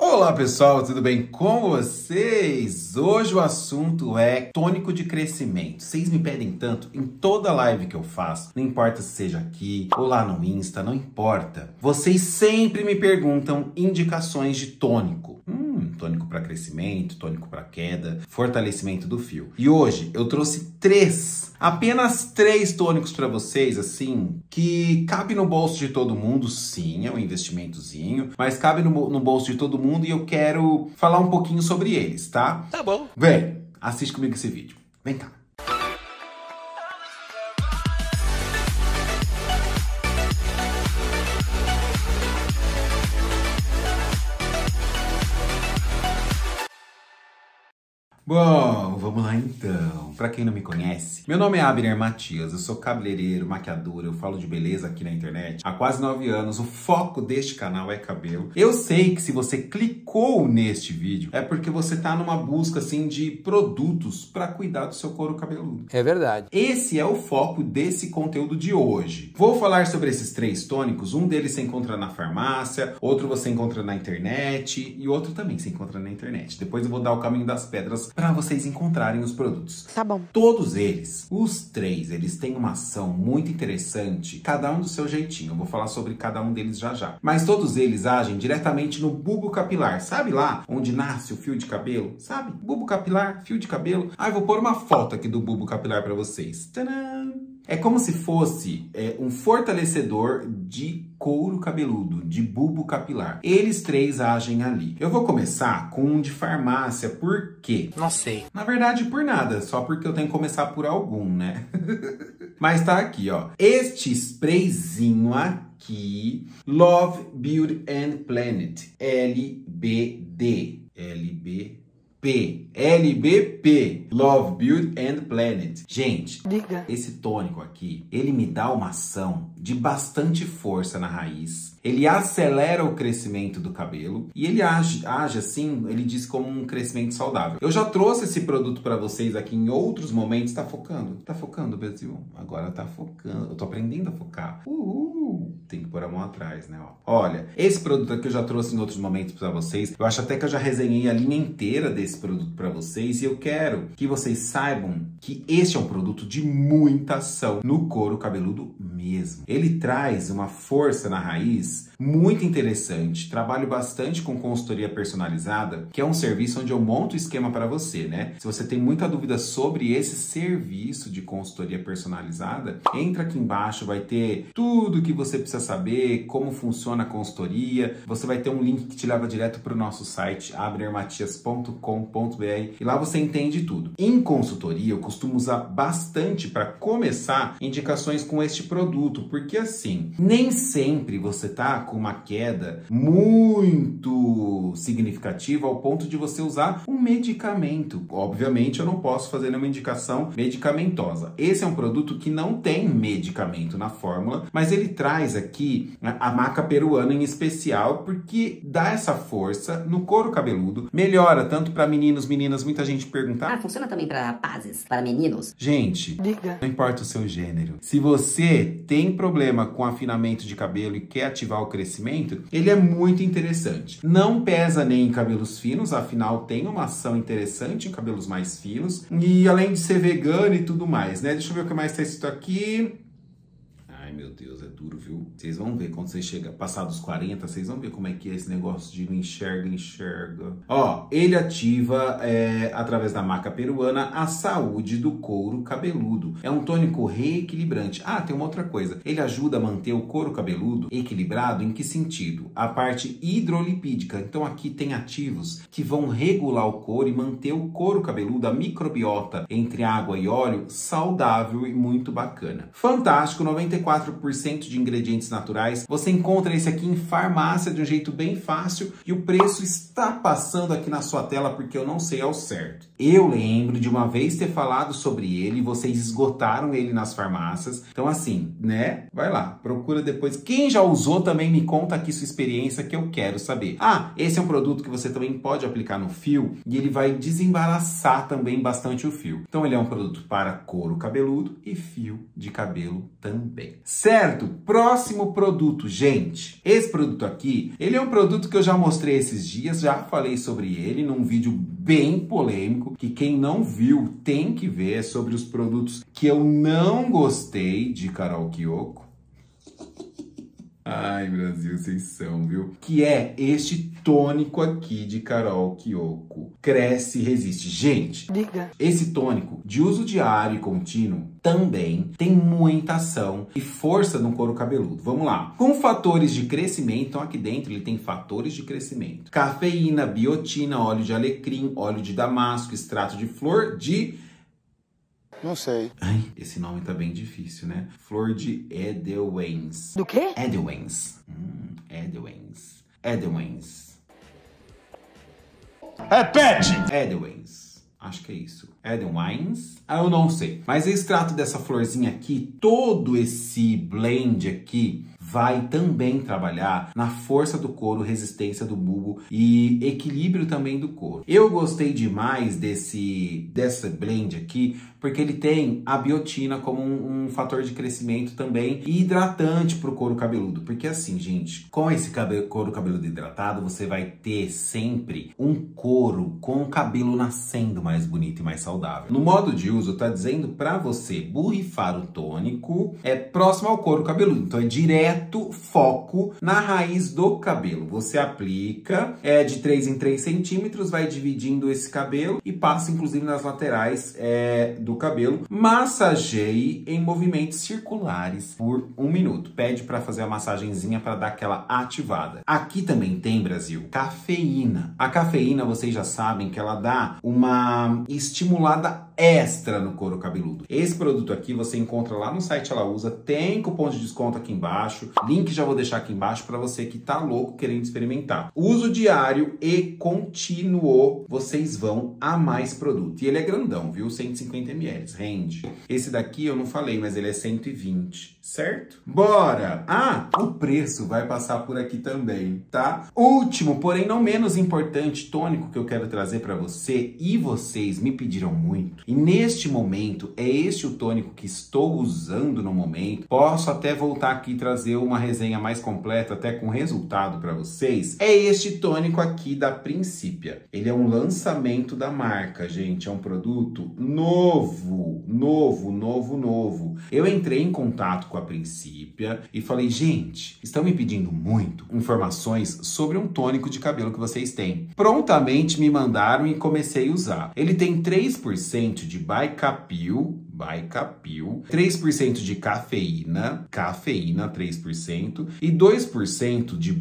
Olá pessoal, tudo bem com vocês? Hoje o assunto é tônico de crescimento. Vocês me pedem tanto em toda live que eu faço, não importa se seja aqui ou lá no Insta, não importa. Vocês sempre me perguntam indicações de tônico. Tônico para crescimento, tônico para queda, fortalecimento do fio. E hoje eu trouxe apenas três tônicos para vocês, assim, que cabe no bolso de todo mundo. Sim, é um investimentozinho, mas cabe no bolso de todo mundo e eu quero falar um pouquinho sobre eles, tá? Tá bom. Vem, assiste comigo esse vídeo. Vem cá. Bom, vamos lá então. Pra quem não me conhece, meu nome é Abner Matias, eu sou cabeleireiro, maquiador, eu falo de beleza aqui na internet há quase 9 anos. O foco deste canal é cabelo. Eu sei que se você clicou neste vídeo é porque você tá numa busca assim de produtos pra cuidar do seu couro cabeludo. É verdade. Esse é o foco desse conteúdo de hoje. Vou falar sobre esses três tônicos. Um deles você encontra na farmácia, outro você encontra na internet e outro também você encontra na internet. Depois eu vou dar o caminho das pedras para vocês encontrarem os produtos. Tá bom. Todos eles, os três, eles têm uma ação muito interessante, cada um do seu jeitinho. Eu vou falar sobre cada um deles já já. Mas todos eles agem diretamente no bulbo capilar. Sabe lá onde nasce o fio de cabelo? Sabe? Bulbo capilar, fio de cabelo. Ah, eu vou pôr uma foto aqui do bulbo capilar para vocês. Tadã! É como se fosse um fortalecedor de couro cabeludo, de bulbo capilar. Eles três agem ali. Eu vou começar com um de farmácia, por quê? Não sei. Na verdade, por nada, só porque eu tenho que começar por algum, né? Mas tá aqui, ó. Este sprayzinho aqui, Love, Beauty and Planet, LBD. LBP, Love, Beauty and Planet. Gente, Diga. Esse tônico aqui, ele me dá uma ação de bastante força na raiz. Ele acelera o crescimento do cabelo e ele age assim, ele diz como um crescimento saudável. Eu já trouxe esse produto para vocês aqui em outros momentos. Tá focando, Brasil? Agora tá focando. Eu tô aprendendo a focar. Tem que pôr a mão atrás, né? Ó. Olha, esse produto aqui eu já trouxe em outros momentos para vocês. Eu acho até que eu já resenhei a linha inteira desse produto para vocês e eu quero que vocês saibam que este é um produto de muita ação no couro cabeludo mesmo. Ele traz uma força na raiz muito interessante. Trabalho bastante com consultoria personalizada, que é um serviço onde eu monto o esquema para você, né? Se você tem muita dúvida sobre esse serviço de consultoria personalizada, entra aqui embaixo, vai ter tudo que você precisa saber, como funciona a consultoria. Você vai ter um link que te leva direto para o nosso site, abnermatias.com.br, e lá você entende tudo. Em consultoria, eu costumo usar bastante para começar indicações com este produto, porque assim, nem sempre você tá com uma queda muito significativa ao ponto de você usar um medicamento. Obviamente, eu não posso fazer nenhuma indicação medicamentosa. Esse é um produto que não tem medicamento na fórmula, mas ele traz aqui a maca peruana em especial, porque dá essa força no couro cabeludo, melhora tanto para meninos, meninas. Muita gente pergunta: Ah, funciona também para rapazes, para meninos? Gente, Diga. não importa o seu gênero. Se você tem problema com afinamento de cabelo e quer ativar o crescimento, ele é muito interessante. Não pesa nem em cabelos finos, afinal tem uma ação interessante em cabelos mais finos. E além de ser vegano e tudo mais, né? Deixa eu ver o que mais tá escrito aqui. Ai, meu Deus, é duro, viu? Vocês vão ver quando você chega, passar dos 40, vocês vão ver como é que é esse negócio de não enxerga. Ó, ele ativa, através da maca peruana, a saúde do couro cabeludo. É um tônico reequilibrante. Ah, tem uma outra coisa. Ele ajuda a manter o couro cabeludo equilibrado em que sentido? A parte hidrolipídica. Então aqui tem ativos que vão regular o couro e manter o couro cabeludo, a microbiota entre água e óleo, saudável e muito bacana. Fantástico, 94% de ingredientes naturais. Você encontra esse aqui em farmácia de um jeito bem fácil e o preço está passando aqui na sua tela porque eu não sei ao certo. Eu lembro de uma vez ter falado sobre ele, vocês esgotaram ele nas farmácias. Então assim, né? Vai lá, procura depois. Quem já usou também me conta aqui sua experiência que eu quero saber. Ah, esse é um produto que você também pode aplicar no fio e ele vai desembaraçar também bastante o fio. Então ele é um produto para couro cabeludo e fio de cabelo também. Certo? Próximo produto, gente. Esse produto aqui, ele é um produto que eu já mostrei esses dias, já falei sobre ele num vídeo bem polêmico, que quem não viu tem que ver, é sobre os produtos que eu não gostei de Carol Kiyoko. Ai, Brasil, vocês são, viu? Que é este tônico aqui de Carol Kiyoko. Cresce e resiste. Gente, diga. Esse tônico de uso diário e contínuo também tem muita ação e força no couro cabeludo. Vamos lá. Com fatores de crescimento, então aqui dentro ele tem fatores de crescimento. Cafeína, biotina, óleo de alecrim, óleo de damasco, extrato de flor de... Não sei. Ai, esse nome tá bem difícil, né? Flor de Edelweiss. Do quê? Edelweiss. Edelweiss. Edelweiss. Repete! Edelweiss. Acho que é isso. Edelweiss? Eu não sei. Mas o extrato dessa florzinha aqui, todo esse blend aqui, vai também trabalhar na força do couro, resistência do bulbo e equilíbrio também do couro. Eu gostei demais dessa blend aqui, porque ele tem a biotina como um fator de crescimento também e hidratante para o couro cabeludo. Porque assim, gente, com esse couro cabeludo hidratado, você vai ter sempre um couro com o cabelo nascendo mais bonito e mais saudável. No modo de uso, tá dizendo para você borrifar o tônico próximo ao couro cabeludo. Então é direto foco na raiz do cabelo. Você aplica de 3 em 3 centímetros, vai dividindo esse cabelo e passa inclusive nas laterais do cabelo. Massageie em movimentos circulares por 1 minuto. Pede para fazer a massagenzinha para dar aquela ativada. Aqui também tem, Brasil, cafeína. A cafeína, vocês já sabem que ela dá uma estimulada extra no couro cabeludo. Esse produto aqui você encontra lá no site Ela Usa, tem cupom de desconto aqui embaixo, link já vou deixar aqui embaixo para você que tá louco querendo experimentar. Uso diário e contínuo, vocês vão amar esse produto. E ele é grandão, viu? 150 ml, rende. Esse daqui eu não falei, mas ele é 120, certo? Bora! Ah, o preço vai passar por aqui também, tá? Último, porém não menos importante, tônico que eu quero trazer para você e vocês me pediram muito. E neste momento, é este o tônico que estou usando no momento. Posso até voltar aqui e trazer uma resenha mais completa, até com resultado para vocês. É este tônico aqui da Principia. Ele é um lançamento da marca, gente. É um produto novo. Eu entrei em contato com a Principia e falei, gente, estão me pedindo muito informações sobre um tônico de cabelo que vocês têm. Prontamente me mandaram e comecei a usar. Ele tem 3% de Baicapil, 3% de cafeína 3%, e 2% de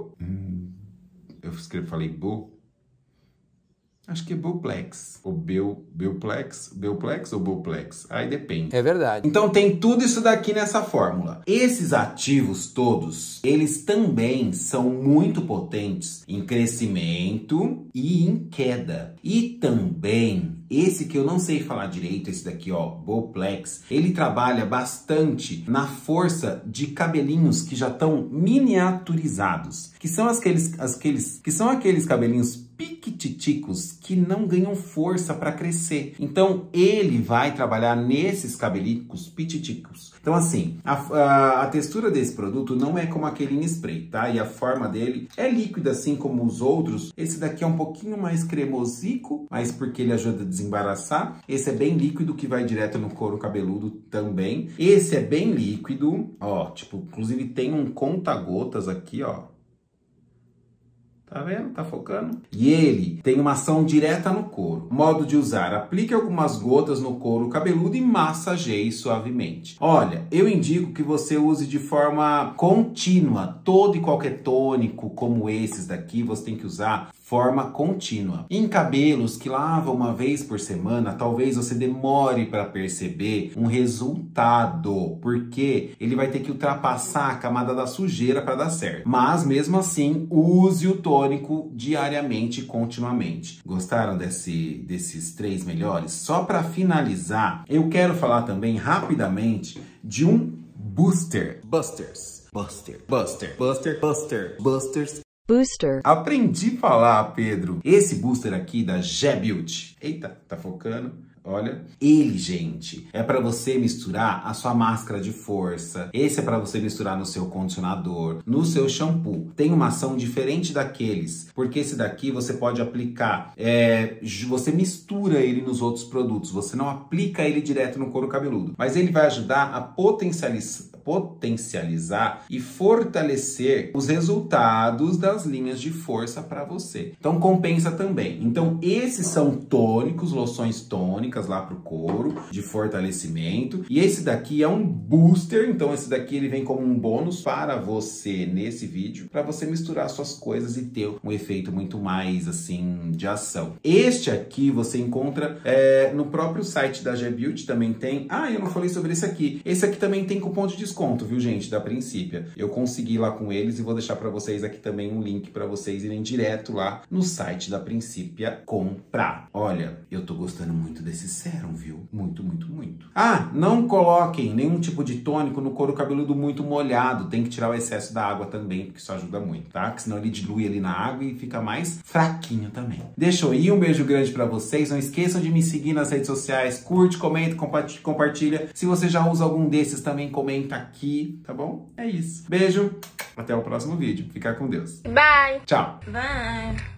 falei bo? Acho que é Boplex, ou Belplex ou Boplex, aí depende. É verdade. Então tem tudo isso daqui nessa fórmula. Esses ativos todos, eles também são muito potentes em crescimento e em queda. E também, esse que eu não sei falar direito, esse daqui, ó, Boplex, ele trabalha bastante na força de cabelinhos que já estão miniaturizados, que são aqueles cabelinhos piquititicos que não ganham força para crescer. Então, ele vai trabalhar nesses cabelicos pititicos. Então, assim, a textura desse produto não é como aquele em spray, tá? E a forma dele é líquida, assim como os outros. Esse daqui é um pouquinho mais cremosico, mas porque ele ajuda a desembaraçar. Esse é bem líquido, que vai direto no couro cabeludo também. Esse é bem líquido, ó, tipo, inclusive tem um conta-gotas aqui, ó. Tá vendo? Tá focando? E ele tem uma ação direta no couro. Modo de usar: aplique algumas gotas no couro cabeludo e massageie suavemente. Olha, eu indico que você use de forma contínua. Todo e qualquer tônico como esses daqui, você tem que usar forma contínua. Em cabelos que lavam uma vez por semana, talvez você demore para perceber um resultado, porque ele vai ter que ultrapassar a camada da sujeira para dar certo. Mas mesmo assim, use o tônico diariamente e continuamente. Gostaram desses 3 melhores? Só para finalizar, eu quero falar também rapidamente de um Busters. Aprendi a falar, Pedro. Esse booster aqui da G-Beauty. Eita, tá focando. Olha, ele, gente, é para você misturar a sua máscara de força. Esse é para você misturar no seu condicionador, no seu shampoo. Tem uma ação diferente daqueles, porque esse daqui você pode aplicar, você mistura ele nos outros produtos, você não aplica ele direto no couro cabeludo, mas ele vai ajudar a potencializar e fortalecer os resultados das linhas de força para você. Então compensa também. Então esses são tônicos, loções tônicas lá pro couro, de fortalecimento. E esse daqui é um booster, então esse daqui ele vem como um bônus para você nesse vídeo, para você misturar suas coisas e ter um efeito muito mais assim de ação. Este aqui você encontra no próprio site da G-Beauty, também tem. Ah, eu não falei sobre esse aqui. Esse aqui também tem cupom de desconto, viu, gente, da Princípia. Eu consegui lá com eles e vou deixar para vocês aqui também um link para vocês irem direto lá no site da Princípia comprar. Olha, eu tô gostando muito desse sérum, viu? Muito, muito, muito. Ah, não coloquem nenhum tipo de tônico no couro cabeludo muito molhado. Tem que tirar o excesso da água também, porque isso ajuda muito, tá? Porque senão ele dilui ali na água e fica mais fraquinho também. Deixa eu ir, um beijo grande pra vocês. Não esqueçam de me seguir nas redes sociais. Curte, comenta, compartilha. Se você já usa algum desses, também comenta aqui, tá bom? É isso. Beijo, até o próximo vídeo. Fica com Deus. Bye. Tchau. Bye.